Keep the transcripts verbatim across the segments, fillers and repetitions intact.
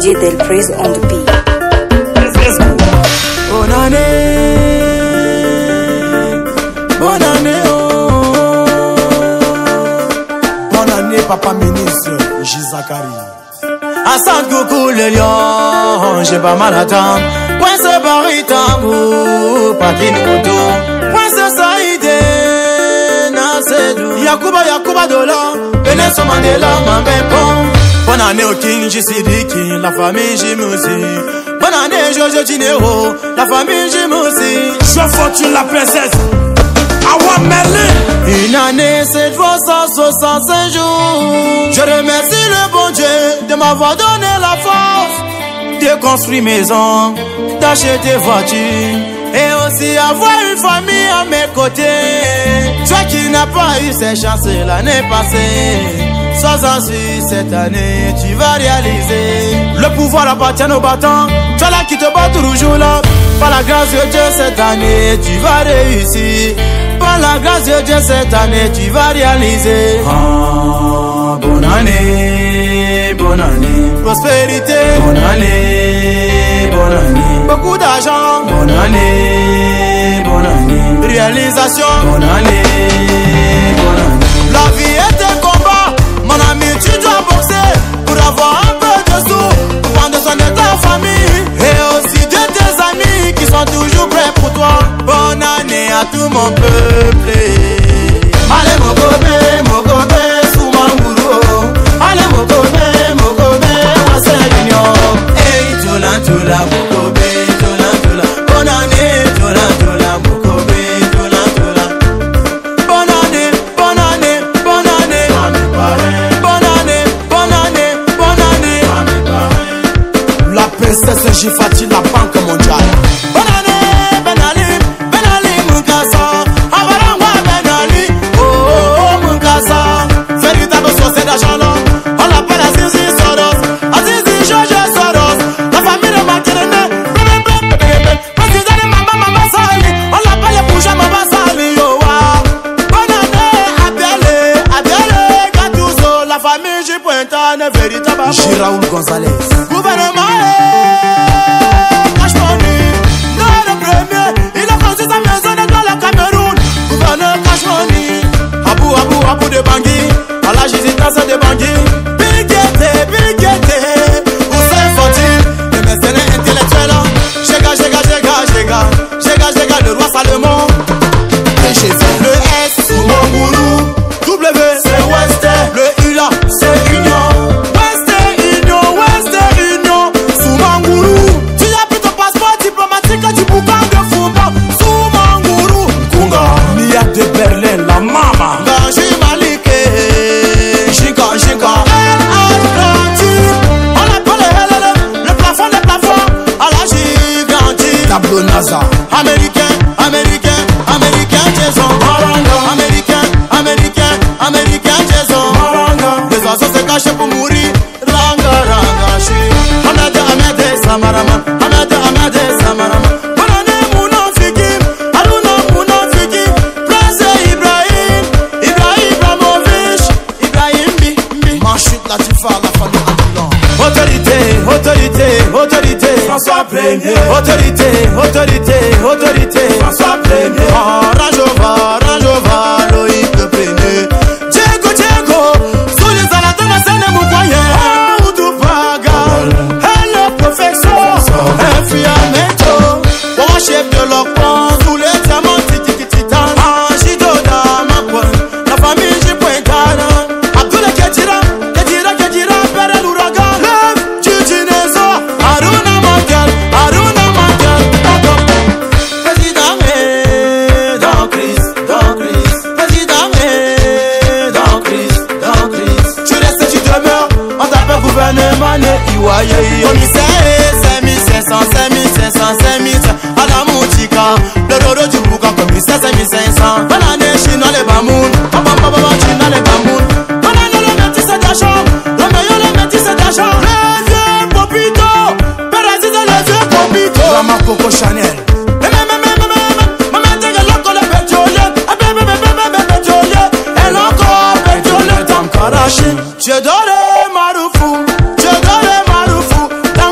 D J Del Praise on the beat. Bonne année, bonne année, oh. Bonne année, papa ministre, J. Zachary. Assad coucou le lion, j'ai pas mal à attendre. Point ce baritamou, pas qu'il nous retourne. Point ce saïdé, Nasedou. Yakuba, Yakuba Dola, Nelson Mandela, Mambepon. Bonne année au King, J C D King, la famille Jimouzi. Bonne année, Jojo Dinero, la famille Jimouzi. Je fortune la princesse, Awa Merlin. Une année, c'est trois cent soixante-cinq jours. Je remercie le bon Dieu de m'avoir donné la force de construire maison, d'acheter voiture et aussi avoir une famille à mes côtés. Toi qui n'as pas eu cette chance l'année passée, sois en suis cette année, tu vas réaliser. Le pouvoir appartient aux battants, toi là qui te bat toujours là. Par la grâce de Dieu cette année, tu vas réussir. Par la grâce de Dieu cette année, tu vas réaliser. Ah, bonne année, bonne année. Prospérité, bonne année, bonne année. Beaucoup d'argent, bonne année, bonne année. Réalisation, bonne année, bonne année. La vie est un combat, mon ami, tu dois boxer pour avoir un peu de sous, pour prendre soin de ta famille et aussi de tes amis qui sont toujours prêts pour toi. Bonne année à tout mon peuple. Allez Mokobe, Mokobe, Soumanguro. Allez Mokobe, Mokobe, Wasselignon. Hey, Tola, Tola, Mokobe, Tola, Tola. Bonne année, Tola, Tola, Mokobe, Tola, Tola. Bonne année, bonne année, bonne année. Bonne année, bonne année, bonne année. La princesse Jifati, la banque mondiale. Bonne année, Ben Ali, Ben Ali Mukasa. Abarangwa Ben Ali, oh oh oh Mukasa. Véritable société d'argent là, on l'appelle Azizi Soros, Azizi George Soros. La famille de Makerene, président de Mama Mama Sali, on l'appelle Bouja Mama Sali, yo wa. Bonne année, Abdele, Abdele Gattuso, la famille J. Pointane, véritable J. Raoul Gonzalez. Gouvernement, cash money, non le premier, il a construit sa maison dans le Cameroun. Gouverneur cash money, Abou Abou Abou de Bangui, à la Jizita de Bangui. Bigete, Bigete, Hussein Fati, le mercenaire intellectuel. Jega, Jega, Jega, Jega, Jega, Jega, le roi Salomon. Le S, Soumanguru, W, c'est Wester, le U là, c'est Union. Wester Union, Wester Union, Soumanguru. Tu as pris ton passeport diplomatique du boucan de football. Soumanguru, Kunga, Mia de Berlin, la mama. Ganji Malike, Jika, Jika, El Atlantique. On appelle le, le plafond des plafonds, à la Gigantique. Tableau NASA. Américain, Américain, Américain, Jason. Américain, Américain, Américain, Jason. Les oiseaux se cachent pour mourir. Ranga, ranga, chi. Ahmed, Ahmed, Samarama. Ahmed, Ahmed, Samarama. Bonne année, Mounan Fiki. Aruna, Mounan Fiki. Prince Ibrahim. Ibrahim Ibramovic. Ibrahim Bi, Bi. Manchut Latifa, la famille Abdullah. Autorité, autorité, autorité. François Premier. Autorité, autorité, autorité. François Premier. Oh, Ranjova, Ranjova, Loïc le Premier. Diego, Diego. Sous les alatons, la scène est moyen. Oh, Oudupaga. Hello, professeur. Infiamento. Bon chef de l'Ocpan. Sous les diamants, tiki titan. Angido Damakwan. La famille J. Pointane. Abdoulaye Kedira. Kedira, Kedira. Père l'ouragan. Lève, Tujinezo. Aruna Mangal. Aruna Mangal. Président est dans Christ, dans Christ. Président est dans Christ, dans Christ. Tu restes, tu demeures. On t'appelle gouvernement. Iwaye. Commissaire, cinq mille cinq cents, cinq mille cinq cents, cinq mille cinq cents. Adamoutika. Le dodo du boucan, commissaire, cinq mille cinq cents. Bonne année, Chino les Bamoun. Papa, papa, Chino les Bamoun. Bonne année, le métis d'argent. Le meilleur, le métis d'argent. Le vieux Popito. Père Aziz, le vieux Popito. Rama Coco Chanel. Tu es donné Maroufou, tu es donné Maroufou.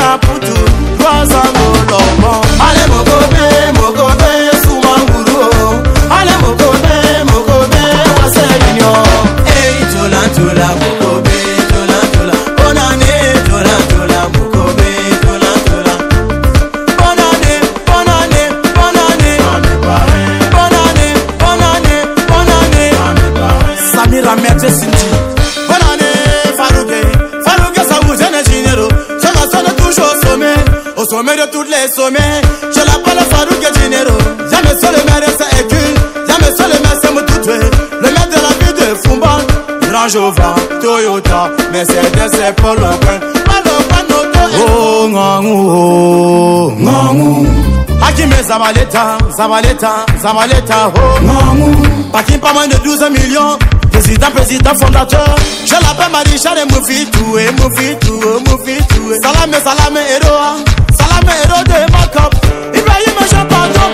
Wana Putu, Wazango Lomo. Allez Mokobe, Mokobe, Soumanguru. Allez Mokobe, Mokobe, Waselinyo. Hey, Tola, Tola, Mokobe, Tola, Tola. Bonne année, Tola, Tola, Mokobe, Tola, Tola. Bonne année, bonne année, bonne année. Bonne année, bonne année, bonne année. Samira Mette Sinti. Bonne année, Farouké. Farouké, ça vous gêne, Ginero. Je me sonne toujours au sommet. Au sommet de tous les sommets. Je l'appelle Farouké Ginero. Jamais seul le maire, c'est écule. Jamais seul le maire, c'est Moutoué. Le maire de la ville de Fumban. Range Rover, Toyota, Mercedes, c'est pas le coin. Pas le coin, notre. Oh, ngangou, oh, ngangou. Hakime Zabaleta, Zabaleta, Zabaleta, oh, ngangou. Pakim pas moins de douze millions. Président, président, fondateur. Je l'appelle Marichal et Moufitou, et Moufitou, Moufitou. Salame, salame, héros. Salame, héros de Makop. Ibrahim, Jean Pardon.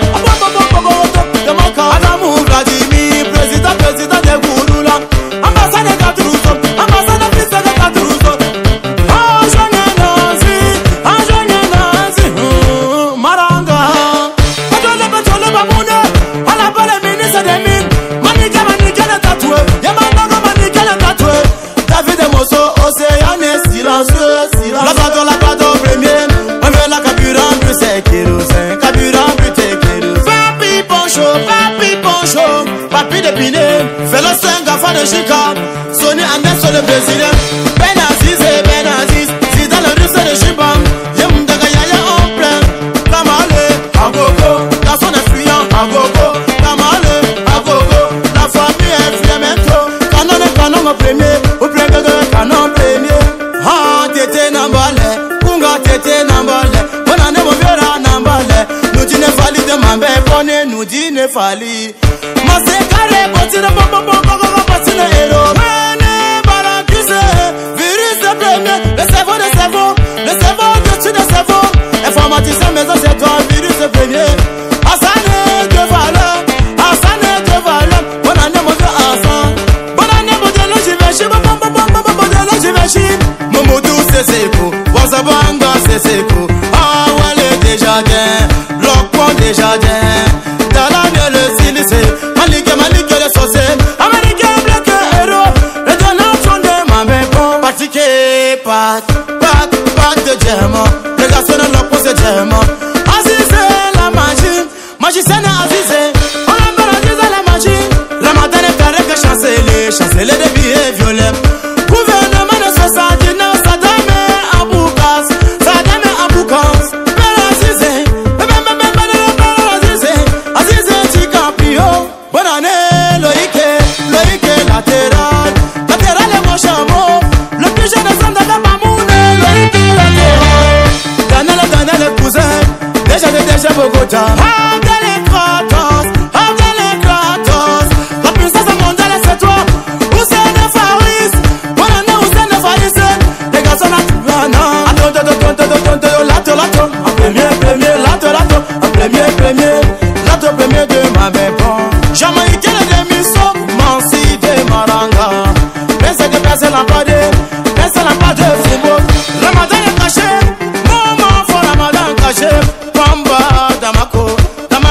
De Makop. Adamou, Vladimir, président, président de Gouroula. Ambassade de Katrouzo. Ambassade de fils de Katrouzo. Anjogne Nazi. Anjogne Nazi. Maranga. Pétrole, pétrole, Bamoune. On l'appelle le ministre des mines. Manique, manique, le tatoué. Yamanago, manique, le tatoué. David et Mosso, Océane, silencieux, silencieux. La bateau, la bateau, premier. On veut la carburant, plus c'est kérosène. Carburant, plus c'est kérosène. Papi Poncho, papi Poncho. Papi de Piné. Fais le cinq enfants de Chica. Sonny André sur le Brésilien. Ben Aziz et Ben Aziz. Si dans le russe de Chiban. Yem de Gayaya en plein. Kamale, Agogo. Dans son influent, Agogo. Kamale, Agogo. La famille est fiamento. Canon et canon au premier. Au premier, canon premier. Ah, tété Nambale. Kunga tété Nambale. Bonne année, mon vieux Nambale. Nous dîner fali de Mambé. Bonne nous dîner fali. Masse carré, potine, bon, bon, bon, bon, bon, potine, héros. Mene, baracuse, virus de premier. Le cerveau, le cerveau, le cerveau, dessus de cerveau. Informaticien, maison, c'est toi, virus de premier. Asane de valeur, Asane de valeur. Bonne année, mon vieux Hassan. Bonne année, mon dieu, j'y vais, j'y vais, bon, bon, bon, bon, bon, bon, j'y vais, j'y. Momodou, c'est Seko, Wazabanga, c'est Seko. Ah, ouais, les Desjardins, Locpont Desjardins. Dalane, le Silicé. Manique, manique, le saucé. Américain, black, héros. Les deux noms sont des mamans bons. Pratiqué, pat, pat, pat de diamant. Les garçons de l'oppo, c'est diamant. Azizé, la magie. Magicienne, Azizé. On appelle Azizé, la magie. La matin est carré que chanceler. Chanceler des billets violets. Gouvernement de soixante-neuf, Saddam et Aboukas. Saddam et Aboukas. Belle Azizé. Bonne année, Loïke, Loïke latéral. Latéral est mon chameau. Le plus jeune ensemble de Mamoune. Loïke latéral. Daniel, Daniel le cousin. Déjà, déjà Bogota. Abdel Kratos, Abdel Kratos. La puissance mondiale c'est toi. Hussein Faris. Bonne année, Hussein Faris. Les garçons là, non. Attends, attends, attends, attends, attends, lato, lato. En premier, premier, lato, lato. En premier, premier, lato, premier de ma maison. Jamaïcain de Misso, Mansi de Maranga. Pensez que personne n'a pas de, personne n'a pas de football. Ramadan est caché, maman font Ramadan caché. Pamba, Damako,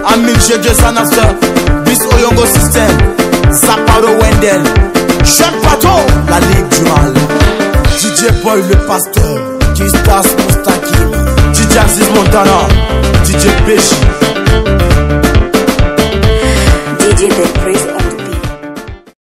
Amil G deux Sanasa, Bis Oyongo System, Zaparo Wendell, Jean Pato, la Ligue du Mal, D J Boy le Pasteur, Kistas Mustakim, D J Aziz Montana, D J Péchi, D J Péchi.